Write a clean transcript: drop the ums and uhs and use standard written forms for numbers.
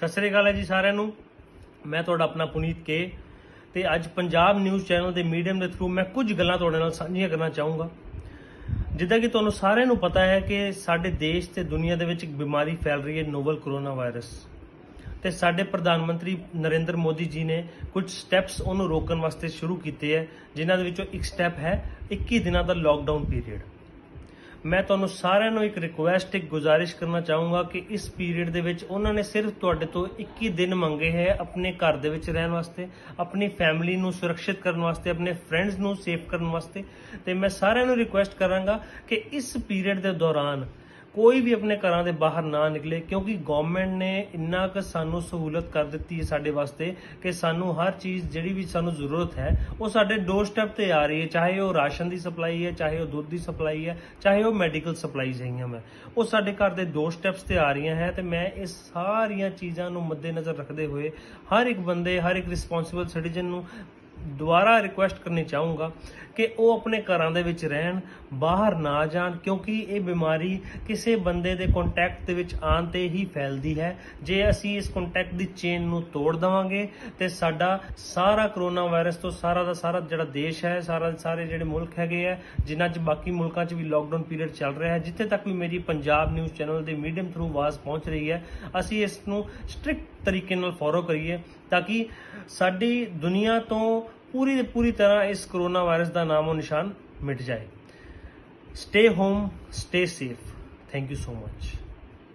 सत श्री अकाल है जी सारिਆਂ ਨੂੰ। मैं ਤੁਹਾਡਾ अपना पुनीत के ਤੇ ਅੱਜ पंजाब न्यूज़ चैनल के मीडियम के थ्रू मैं कुछ ਗੱਲਾਂ ਤੁਹਾਡੇ ਨਾਲ ਸਾਂਝੀਆਂ करना चाहूँगा। ਜਿੱਦਾਂ कि ਤੁਹਾਨੂੰ ਸਾਰਿਆਂ ਨੂੰ पता है कि ਸਾਡੇ देश ਤੇ दुनिया ਦੇ ਵਿੱਚ ਇੱਕ बीमारी फैल रही है नोवल कोरोना वायरस ਤੇ ਸਾਡੇ ਪ੍ਰਧਾਨ ਮੰਤਰੀ ਨਰਿੰਦਰ ਮੋਦੀ ਜੀ ਨੇ ਕੁਝ ਸਟੈਪਸ ਉਹਨੂੰ ਰੋਕਣ ਵਾਸਤੇ ਸ਼ੁਰੂ ਕੀਤੇ ਹੈ, ਜਿਨ੍ਹਾਂ ਦੇ ਵਿੱਚੋਂ ਇੱਕ ਸਟੈਪ ਹੈ 21 ਦਿਨਾਂ ਦਾ ਲੌਕਡਾਊਨ ਪੀਰੀਅਡ। मैं ਤੁਹਾਨੂੰ ਸਾਰਿਆਂ ਨੂੰ ਇੱਕ ਰਿਕੁਐਸਟ ਇੱਕ ਗੁਜ਼ਾਰਿਸ਼ ਕਰਨਾ ਚਾਹੂੰਗਾ ਕਿ ਇਸ ਪੀਰੀਅਡ ਦੇ ਵਿੱਚ ਉਹਨਾਂ ਨੇ ਸਿਰਫ ਤੁਹਾਡੇ ਤੋਂ 21 ਦਿਨ ਮੰਗੇ ਹੈ ਆਪਣੇ ਘਰ ਦੇ ਵਿੱਚ ਰਹਿਣ ਵਾਸਤੇ, ਆਪਣੀ ਫੈਮਿਲੀ ਨੂੰ ਸੁਰੱਖਿਅਤ ਕਰਨ ਵਾਸਤੇ, ਆਪਣੇ ਫਰੈਂਡਸ ਨੂੰ ਸੇਫ ਕਰਨ ਵਾਸਤੇ। ਤੇ ਮੈਂ ਸਾਰਿਆਂ ਨੂੰ ਰਿਕੁਐਸਟ ਕਰਾਂਗਾ ਕਿ ਇਸ ਪੀਰੀਅਡ ਦੇ ਦੌਰਾਨ कोई भी अपने घरों के बाहर ना निकले, क्योंकि गवर्नमेंट ने इन्ना क सानू सहूलत कर दी है साडे वास्ते कि सानू हर चीज़ जिहड़ी भी सानू जरूरत है वो साडे डोर स्टैप ते आ रही है, चाहे वो राशन की सप्लाई है, चाहे वो दुध की सप्लाई है, चाहे वो मैडिकल सप्लाईज है, वो साडे घर के डोर स्टैप्स ते आ रही हैं। तो मैं इस सारिया चीज़ों को मद्देनज़र रखते हुए हर एक बंदे, हर एक रिस्पोंसिबल सिटीजन नू ਦੁਬਾਰਾ ਰਿਕੁਐਸਟ ਕਰਨੀ ਚਾਹੂੰਗਾ ਕਿ ਉਹ ਆਪਣੇ ਘਰਾਂ ਦੇ ਵਿੱਚ ਰਹਿਣ, ਬਾਹਰ ਨਾ ਜਾਣ, ਕਿਉਂਕਿ ਇਹ ਬਿਮਾਰੀ ਕਿਸੇ ਬੰਦੇ ਦੇ ਕੰਟੈਕਟ ਦੇ ਵਿੱਚ ਆਉਣ ਤੇ ਹੀ ਫੈਲਦੀ ਹੈ। ਜੇ ਅਸੀਂ ਇਸ ਕੰਟੈਕਟ ਦੀ ਚੇਨ ਨੂੰ ਤੋੜ ਦੇਵਾਂਗੇ ਤੇ ਸਾਡਾ ਸਾਰਾ ਕਰੋਨਾ ਵਾਇਰਸ ਤੋਂ ਸਾਰਾ ਦਾ ਸਾਰਾ ਜਿਹੜਾ ਦੇਸ਼ ਹੈ, ਸਾਰੇ ਜਿਹੜੇ ਮੁਲਕ ਹੈਗੇ ਆ, ਜਿਨ੍ਹਾਂ 'ਚ ਬਾਕੀ ਮੁਲਕਾਂ 'ਚ ਵੀ ਲੋਕਡਾਊਨ ਪੀਰੀਅਡ ਚੱਲ ਰਿਹਾ ਹੈ, ਜਿੱਥੇ ਤੱਕ ਵੀ ਮੇਰੀ ਪੰਜਾਬ ਨਿਊਜ਼ ਚੈਨਲ ਦੇ ਮੀਡੀਅਮ ਥਰੂ ਆਵਾਜ਼ ਪਹੁੰਚ ਰਹੀ ਹੈ, ਅਸੀਂ ਇਸ ਨੂੰ ਸਟ੍ਰਿਕਟ ਤਰੀਕੇ ਨਾਲ ਫੋਲੋ ਕਰੀਏ ਤਾਂ ਕਿ ਸਾਡੀ ਦੁਨੀਆ ਤੋਂ पूरी तरह इस कोरोना वायरस का नामो निशान मिट जाए। Stay home, stay safe. Thank you so much.